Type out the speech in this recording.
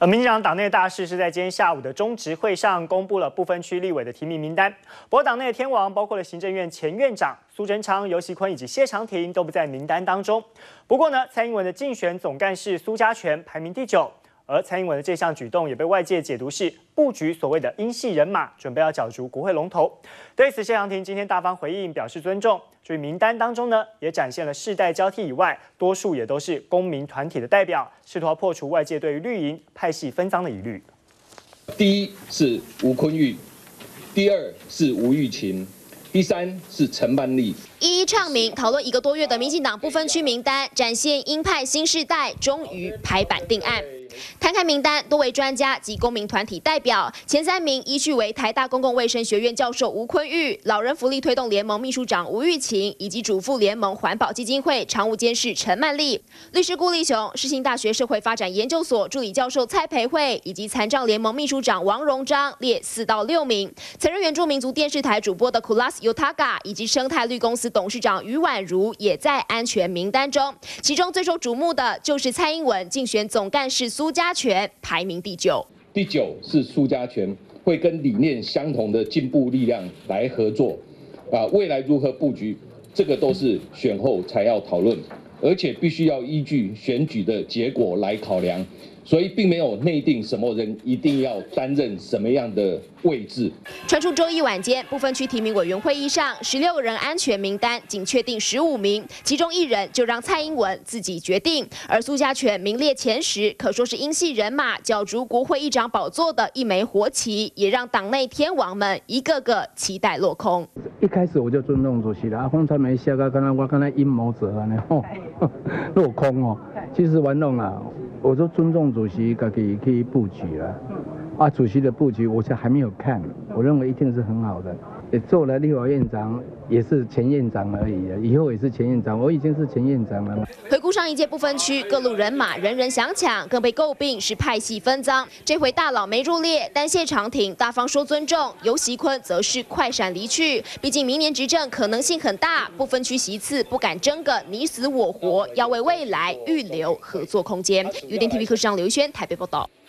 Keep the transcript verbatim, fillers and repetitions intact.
而民进党党内大事是在今天下午的中执会上公布了不分区立委的提名名单。不过党内的天王包括了行政院前院长苏贞昌、游锡堃以及谢长廷都不在名单当中。不过呢，蔡英文的竞选总干事苏嘉全排名第九。 而蔡英文的这项举动也被外界解读是布局所谓的英系人马，准备要角逐国会龙头。对此，谢长廷今天大方回应，表示尊重。至于名单当中呢，也展现了世代交替以外，多数也都是公民团体的代表，试图要破除外界对于绿营派系分赃的疑虑。 第一是吴昆玉，第二是吴玉琴。 第三是陈曼丽， 一一唱名讨论一个多月的民进党不分区名单，展现鹰派新世代终于拍板定案。摊开名单，多位专家及公民团体代表，前三名依序为台大公共卫生学院教授吴昆玉、老人福利推动联盟秘书长吴玉琴，以及主妇联盟环保基金会常务监事陈曼丽。律师顾立雄、世新大学社会发展研究所助理教授蔡培慧，以及残障联盟秘书长王荣章列四到六名。曾任原住民族电视台主播的 Kulas Yotaka 以及生态绿公司董事长于婉如也在安全名单中。其中最受瞩目的就是蔡英文竞选总干事苏嘉全排名第九。 第九是苏嘉全，会跟理念相同的进步力量来合作。啊，未来如何布局，这个都是选后才要讨论，而且必须要依据选举的结果来考量。 所以并没有内定什么人一定要担任什么样的位置。 传出周一晚间不分区提名委员会议上，十六人安全名单仅确定十五名，其中一人就让蔡英文自己决定。而苏嘉全名列前十，可说是英系人马角逐国会议长宝座的一枚活棋，也让党内天王们一个个期待落空。 一开始我就尊重主席了，啊，风传媒下个刚刚我刚才阴谋者啊，吼，落空哦。其实玩弄啊。 我都尊重主席自己去布局了，啊，主席的布局我现在还没有看，我认为一定是很好的。也做了立法院长，也是前院长而已，以后也是前院长，我已经是前院长了。 回顾上一届不分区，各路人马人人想抢，更被诟病是派系分赃。这回大佬没入列，但谢长廷大方说尊重，游锡堃则是快闪离去。毕竟明年执政可能性很大，不分区席次不敢争个你死我活，要为未来预留合作空间。有点 T V 科视长刘轩台北报道。